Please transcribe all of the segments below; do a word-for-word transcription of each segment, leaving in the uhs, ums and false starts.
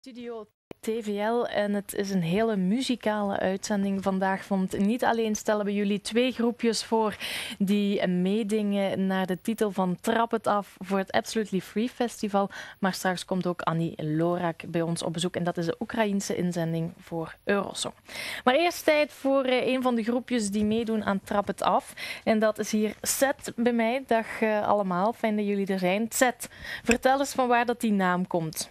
Studio T V L en het is een hele muzikale uitzending vandaag, want niet alleen stellen we jullie twee groepjes voor die meedingen naar de titel van Trap het af voor het Absolutely Free Festival, maar straks komt ook Annie Lorak bij ons op bezoek en dat is de Oekraïense inzending voor Eurosong. Maar eerst tijd voor een van de groepjes die meedoen aan Trap het af en dat is hier Zet bij mij. Dag uh, allemaal, fijn dat jullie er zijn. Zet, vertel eens van waar dat die naam komt.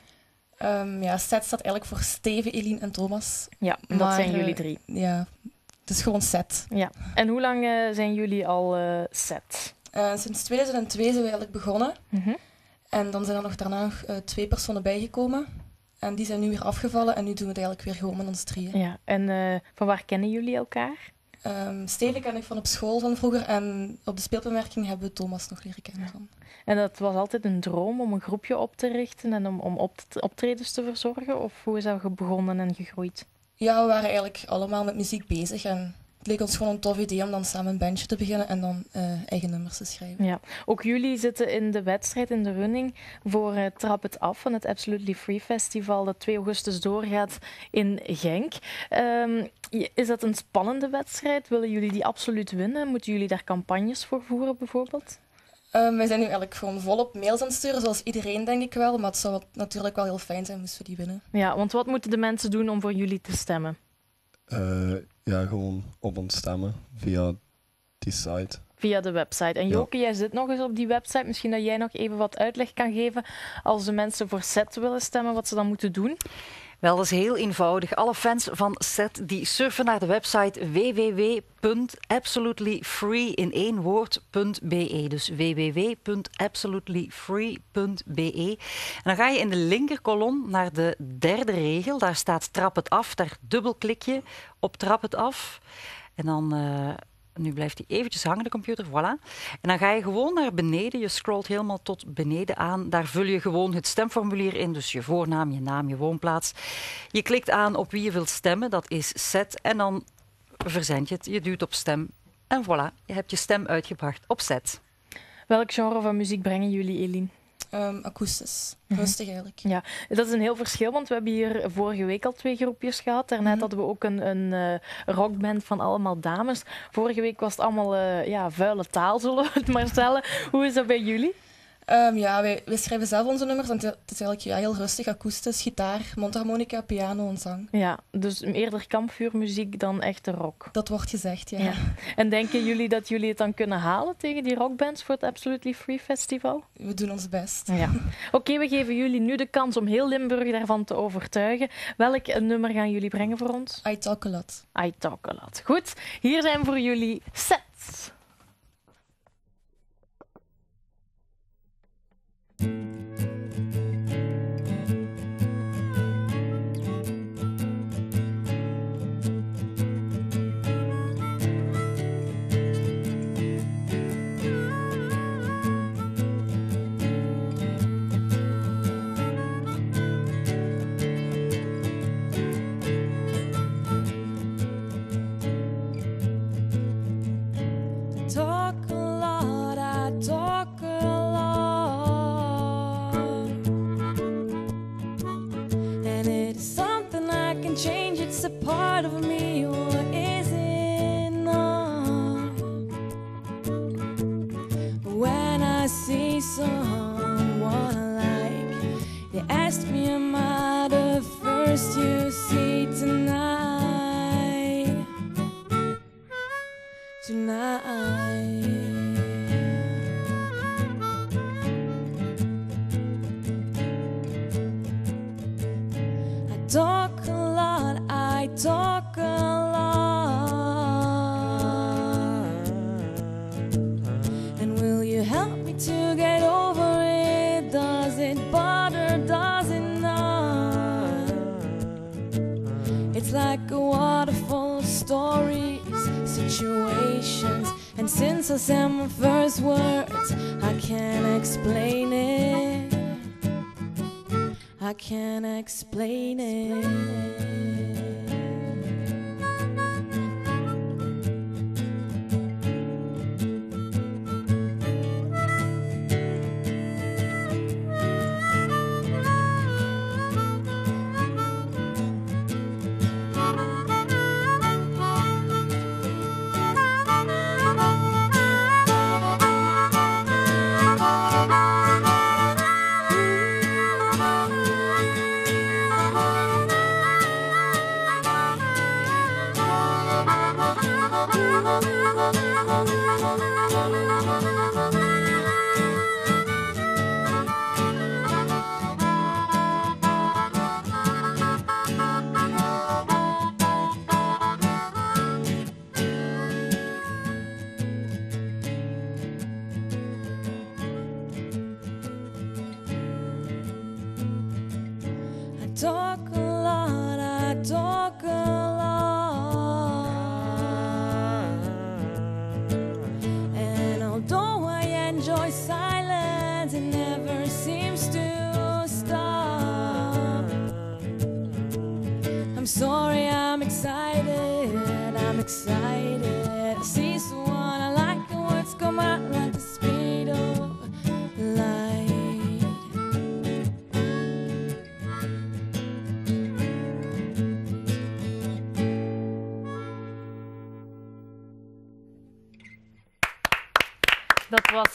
Um, ja, Zet staat eigenlijk voor Steven, Eline en Thomas. Ja, dat maar, zijn jullie drie. Uh, ja, het is gewoon Zet. Ja. En hoe lang uh, zijn jullie al uh, Zet? Uh, sinds tweeduizend twee zijn we eigenlijk begonnen. Mm-hmm. En dan zijn er nog daarna nog uh, twee personen bijgekomen. En die zijn nu weer afgevallen en nu doen we het eigenlijk weer gewoon met ons drieën. Ja, en uh, van waar kennen jullie elkaar? Um, Steven ken ik van op school van vroeger en op de speelbemerking hebben we Thomas nog leren kennen. Ja. Van. En dat was altijd een droom om een groepje op te richten en om, om op optredens te verzorgen? Of hoe is dat begonnen en gegroeid? Ja, we waren eigenlijk allemaal met muziek bezig en het leek ons gewoon een tof idee om dan samen een bandje te beginnen en dan uh, eigen nummers te schrijven. Ja. Ook jullie zitten in de wedstrijd, in de running voor uh, Trap het af van het Absolutely Free Festival dat twee augustus doorgaat in Genk. Um, is dat een spannende wedstrijd? Willen jullie die absoluut winnen? Moeten jullie daar campagnes voor voeren bijvoorbeeld? Um, wij zijn nu eigenlijk gewoon volop mails aan het sturen, zoals iedereen denk ik wel. Maar het zou natuurlijk wel heel fijn zijn moesten we die winnen. Ja, want wat moeten de mensen doen om voor jullie te stemmen? Uh, ja, gewoon op ons stemmen via die site. Via de website. En Joke, ja. Jij zit nog eens op die website. Misschien dat jij nog even wat uitleg kan geven als de mensen voor Zet willen stemmen, wat ze dan moeten doen? Wel, dat is heel eenvoudig. Alle fans van Zet die surfen naar de website w w w punt absolutely free in één woord punt b e. Dus w w w punt absolutely free punt b e. En dan ga je in de linkerkolom naar de derde regel. Daar staat Trap het af. Daar dubbelklik je op Trap het af. En dan... Uh, Nu blijft hij eventjes hangen, de computer, voilà. En dan ga je gewoon naar beneden, je scrolt helemaal tot beneden aan. Daar vul je gewoon het stemformulier in, dus je voornaam, je naam, je woonplaats. Je klikt aan op wie je wilt stemmen, dat is Zet. En dan verzend je het, je duwt op stem. En voilà, je hebt je stem uitgebracht op Zet. Welk genre van muziek brengen jullie, Eline? Um, akoestisch. Rustig eigenlijk. Ja, dat is een heel verschil, want we hebben hier vorige week al twee groepjes gehad. Daarnet mm-hmm. hadden we ook een, een uh, rockband van allemaal dames. Vorige week was het allemaal uh, ja, vuile taal, zullen we het maar stellen. Hoe is dat bij jullie? Um, ja, wij, wij schrijven zelf onze nummers en het is eigenlijk ja, heel rustig, akoestisch, gitaar, mondharmonica, piano en zang. Ja, dus eerder kampvuurmuziek dan echte rock. Dat wordt gezegd, ja. ja. En denken jullie dat jullie het dan kunnen halen tegen die rockbands voor het Absolutely Free Festival? We doen ons best. Ja. Oké, okay, we geven jullie nu de kans om heel Limburg daarvan te overtuigen. Welk nummer gaan jullie brengen voor ons? I Talk A Lot. I Talk A Lot. Goed, hier zijn voor jullie Zet. Change, it's a part of me, or is it not? When I see someone I like, they ask me, am I the first you see tonight? Tonight. I talk I talk a lot. And will you help me to get over it? Does it bother, does it not? It's like a waterfall of stories, situations. And since I said my first words, I can't explain it. I can't explain it. talk a lot, I talk a lot. And although I enjoy silence, it never seems to stop. I'm sorry, I'm excited, I'm excited. I see someone I like and words come out like the speed of light. Dat was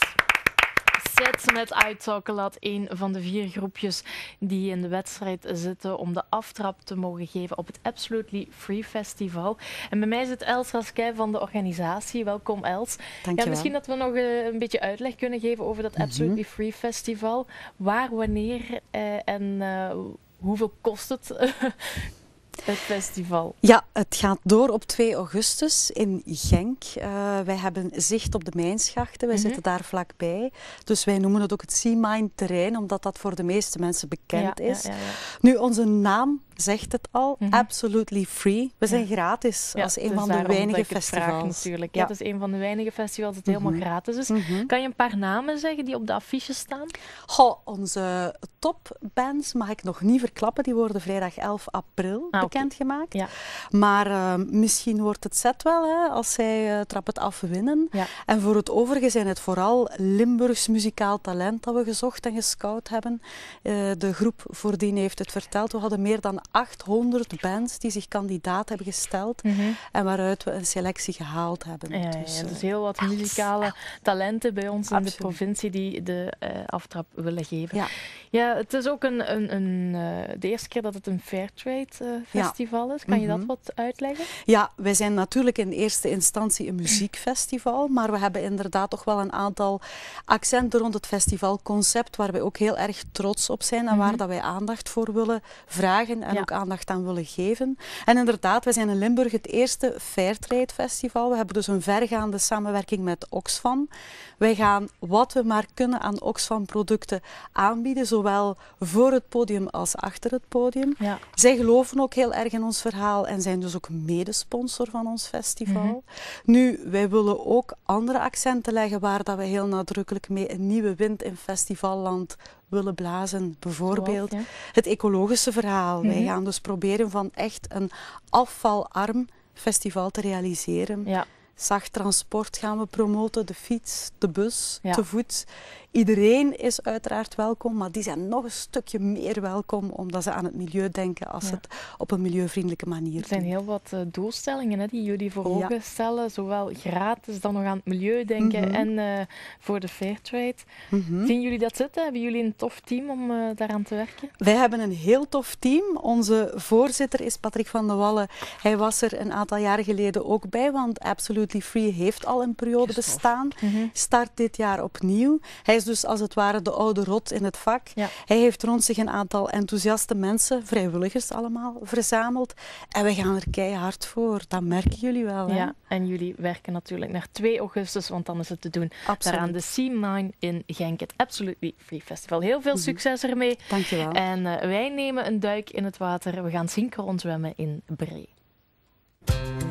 Set met I Talk A Lot, een van de vier groepjes die in de wedstrijd zitten om de aftrap te mogen geven op het Absolutely Free Festival. En bij mij zit Els Rasquet van de organisatie. Welkom, Els. Dank je ja, misschien dat we nog uh, een beetje uitleg kunnen geven over dat Absolutely mm-hmm. Free Festival. Waar, wanneer uh, en uh, hoeveel kost het? Het festival. Ja, het gaat door op twee augustus in Genk. Uh, wij hebben zicht op de mijnschachten, wij mm-hmm. zitten daar vlakbij. Dus wij noemen het ook het Sea Mine terrein, omdat dat voor de meeste mensen bekend ja, is. Ja, ja, ja. Nu, onze naam zegt het al, mm-hmm. Absolutely Free. We zijn ja. gratis ja, als een dus van de weinige festivals. Vraag, natuurlijk. Ja. Ja, het is een van de weinige festivals dat mm-hmm. helemaal gratis is. Mm-hmm. Kan je een paar namen zeggen die op de affiches staan? Goh, onze topbands mag ik nog niet verklappen. Die worden vrijdag elf april ah, bekendgemaakt. Okay. Ja. Maar uh, misschien wordt het zet wel, hè, als zij uh, Trap het af winnen. Ja. En voor het overige zijn het vooral Limburgs muzikaal talent dat we gezocht en gescout hebben. Uh, de groep voordien heeft het verteld. We hadden meer dan achthonderd bands die zich kandidaat hebben gesteld. Mm-hmm. En waaruit we een selectie gehaald hebben. Ja, ja, dus, ja, dus heel wat muzikale ja. talenten bij ons Absoluut. in de provincie die de uh, aftrap willen geven. Ja. Ja, het is ook een, een, een, uh, de eerste keer dat het een Fairtrade uh, festival ja. is. Kan je mm-hmm. dat wat uitleggen? Ja, wij zijn natuurlijk in eerste instantie een muziekfestival, maar we hebben inderdaad toch wel een aantal accenten rond het festivalconcept waar wij ook heel erg trots op zijn en mm-hmm. waar dat wij aandacht voor willen vragen en ja. ook aandacht aan willen geven. En inderdaad, wij zijn in Limburg het eerste Fairtrade festival. We hebben dus een vergaande samenwerking met Oxfam. Wij gaan wat we maar kunnen aan Oxfam producten aanbieden, zowel voor het podium als achter het podium. Ja. Zij geloven ook heel erg in ons verhaal en zijn dus ook medesponsor van ons festival. Mm-hmm. Nu, wij willen ook andere accenten leggen waar dat we heel nadrukkelijk mee een nieuwe wind in festivalland willen blazen. Bijvoorbeeld Zoals, ja. het ecologische verhaal. Mm-hmm. Wij gaan dus proberen van echt een afvalarm festival te realiseren. Ja. Zacht transport gaan we promoten, de fiets, de bus, ja. te voet. Iedereen is uiteraard welkom, maar die zijn nog een stukje meer welkom omdat ze aan het milieu denken als ja. het op een milieuvriendelijke manier doen. Er zijn heel wat uh, doelstellingen hè, die jullie voor ogen ja. stellen, zowel gratis dan nog aan het milieu denken mm-hmm. en uh, voor de Fairtrade. Mm-hmm. Zien jullie dat zitten? Hebben jullie een tof team om uh, daaraan te werken? Wij hebben een heel tof team. Onze voorzitter is Patrick van de Wallen. Hij was er een aantal jaren geleden ook bij, want Absolutely Free heeft al een periode bestaan. Mm-hmm. Start dit jaar opnieuw. Hij is dus als het ware de oude rot in het vak. Ja. Hij heeft rond zich een aantal enthousiaste mensen, vrijwilligers allemaal, verzameld. En we gaan er keihard voor. Dat merken jullie wel. Hè? Ja, en jullie werken natuurlijk naar twee augustus, want dan is het te doen. Absoluut. Daar aan de Sea Mine in Genk, het Absolutely Free Festival. Heel veel succes mm-hmm. ermee. Dankjewel. En uh, wij nemen een duik in het water. We gaan synchroon zwemmen in Bree.